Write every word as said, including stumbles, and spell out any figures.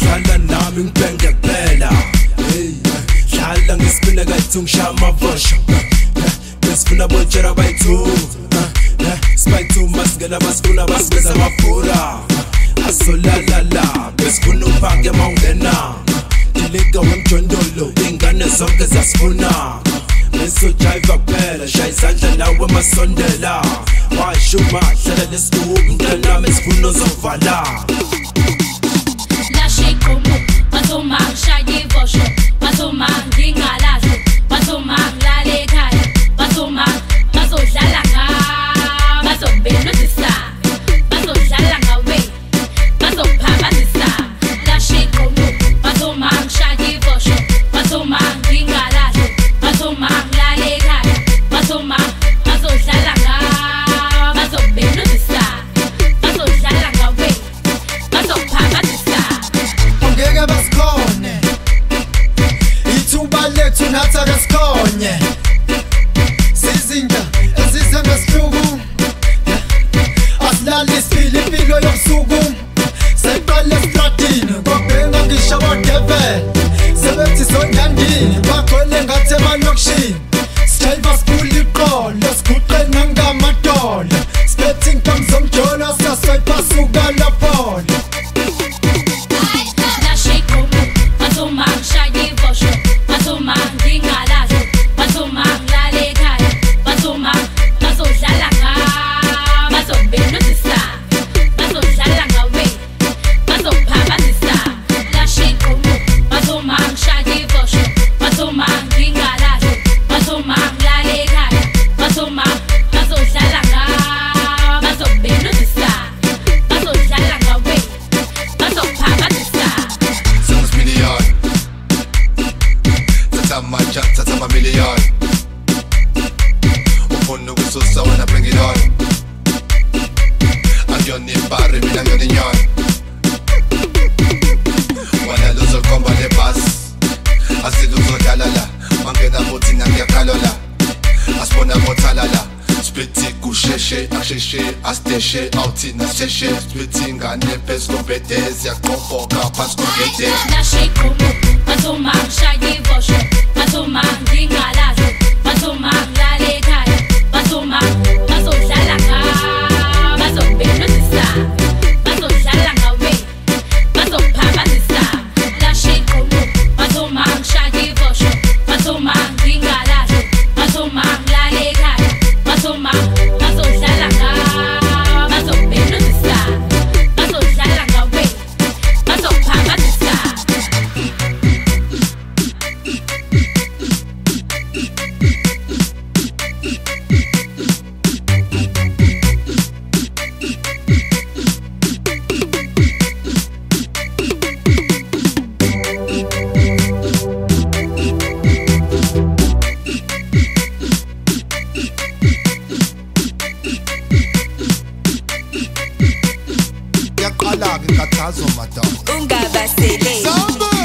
Dlala nami ngibhenge kuphela dlala ngisipina kathi ngishaya amavosho besifuna botshera bayithu sibayithu masingena basifuna basibeza amafura asolalala besifuna uphake mawungena dilika wemjondolo ingane zonke zasifuna besojiva kuphela shaya izandla nawe masondela washuma hlala lesikubu mntanami sifuna uzovala Batoma ngishaya ivosho, batoma ngingalahle, batoma ngilale ekhaya, batoma bazodlala nga, bazobeluzisa, bazodlala ngawe, bazophambanisa. Lashe ikomo, batoma ngishaya ivosho, batoma ngingalahle, batoma ngilale ekhaya, batoma bazodlala nga, bazobeluzisa, bazodlala ngawe, bazophambanisa. Ngeke basikhone ithuba lethu nathi ake sikhonye sizinda ezize ngesihluku asilali sibili impilo yobusuku seyiqale estradini kwabhenga ngisho abodeve sebethi sonyandini bagcwele ngathi emalokishini sijayiva siphula iqolo siguqe nangamadolo siphethe inkamu zomjona sasayipasuka laphola Batoma ngishaya ivosho, batoma ngingalahle, batoma ngilale ekhaya, batoma bazodlala nga, bazobeluzisa, bazodlala ngawe, bazophambanisa. Lashe ikomo, batoma ngishaya ivosho, batoma ngingalahle, batoma ngilale ekhaya, batoma bazodlala nga, bazobeluzisa, bazodlala ngawe, bazophambanisa. Macha, that's my million. Ufunu wisusa wanna bring it on. Angioni barre mina angioni nyon. Wanna luzo komba le bas. Asiluzo dalala. Mangena moti nangia kalola. Aspona motalala. Splitty kusheshe, aksheshe, asteshe, autina seshe. Splitty ngane pesko betes ya kompo kapas kugete. Lashe ikomo, batoma ngishaya ivosho, batoma ngingalahle, batoma ngilale ekhaya, batoma bazodlala nga, bazobeluzisa, bazodlala ngawe, bazophambanisa. Lashe ikomo, batoma ngishaya ivosho, batoma ngingalahle, batoma ngilale ekhaya, batoma bazodlala nga, bazobeluzisa, bazodlala ngawe, bazophambanisa. Yaqala ke kathazo madam Ungabasele